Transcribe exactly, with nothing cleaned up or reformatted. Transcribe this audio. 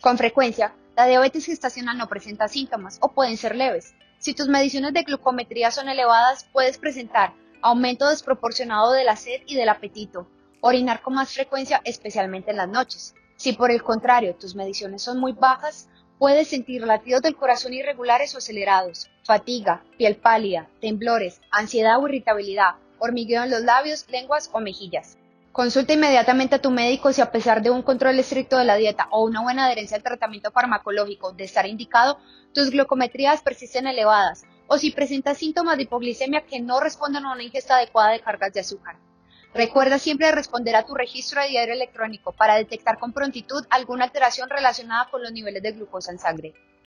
Con frecuencia, la diabetes gestacional no presenta síntomas o pueden ser leves. Si tus mediciones de glucometría son elevadas, puedes presentar aumento desproporcionado de la sed y del apetito, orinar con más frecuencia, especialmente en las noches. Si por el contrario tus mediciones son muy bajas, puedes sentir latidos del corazón irregulares o acelerados, fatiga, piel pálida, temblores, ansiedad o irritabilidad, hormigueo en los labios, lenguas o mejillas. Consulta inmediatamente a tu médico si a pesar de un control estricto de la dieta o una buena adherencia al tratamiento farmacológico de estar indicado, tus glucometrías persisten elevadas o si presentas síntomas de hipoglicemia que no responden a una ingesta adecuada de cargas de azúcar. Recuerda siempre responder a tu registro de diario electrónico para detectar con prontitud alguna alteración relacionada con los niveles de glucosa en sangre.